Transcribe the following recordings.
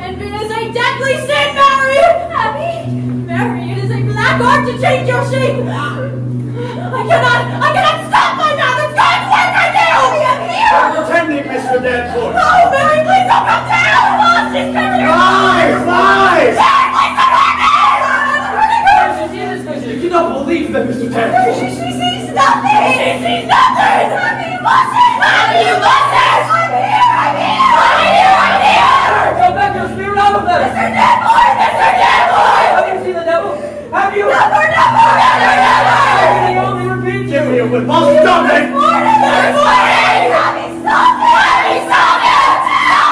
It is a deadly sin, Mary! Abby! Mary, it is a black art to change your shape! I cannot stop my mouth! It's God's work I do! I am here! I'm pretending, Mr. Danforth! Oh, Mary, please don't come down! Oh, she's covering her Lies! Lies! Mary, please support me! You cannot believe that, Mr. Danforth! She sees nothing! She sees nothing! Abby, you mustn't! Abby, you mustn't! I'm here! I'm here! I'm here! I'm here! Go back your spirit out of them! Mr. Danforth! Mr. Danforth! Have you seen the devil? Have you? Never, never, never, never! They only repeat you! Give me a whip! I'll stop it! There's warning! There's warning! Abby, stop it! Abby, stop it! Stop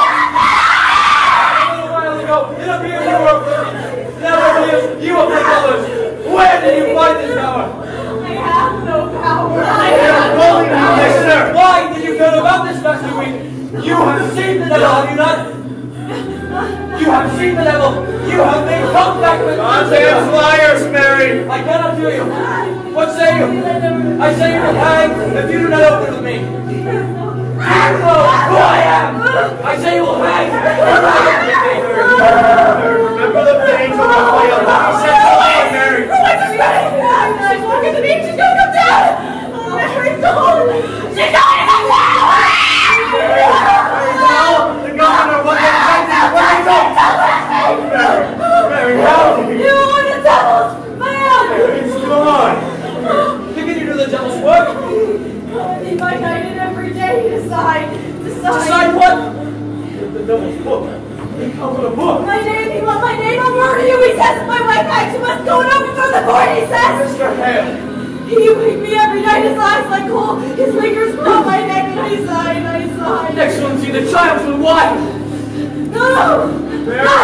A little while ago, it appeared you were afraid. Now it appears you are the colors. Where did you find this power? I have no power! I You're have no bullying me, power! mister! Why did you go about this master week? You have seen the devil, have you not? You have seen the devil. You have made contact with Goddamn liars, Mary! I cannot do you. What say you? I say you will hang if you do not open with me. You know who I am. I say you will hang if you do not open with me. Remember the things of the way of what he said to me, Mary! What's his name? She's walking the beach. She's gonna come down. Oh, Mary, don't. She's going to come down. The governor, what the Mary, help me! You are the devil's man. It's gone! Continue to the devil's work. In my night and every day, decide. Decide what? The devil's book. He comes with a book. My name, he wants my name. I'll murder you. He says my wife back. She must go and overthrow the court. He says. Mr. Hale. He wakes me every night. His eyes like coal. His fingers around my neck, and I sigh. Excellency, the child's been why? No. Mary!